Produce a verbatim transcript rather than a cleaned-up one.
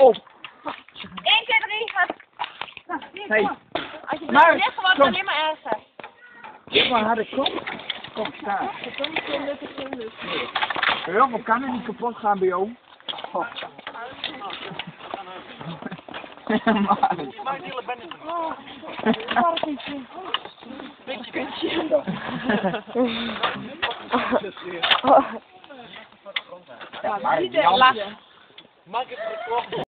op. Eén keer drie gaat. Hey. Als je Maar, het zegt, wordt het kom. alleen maar erger. Zeg maar, had ik kop. Kop staan. Ja, maar kan het niet kapot gaan bij jou? Oh. Maar. Ja, maar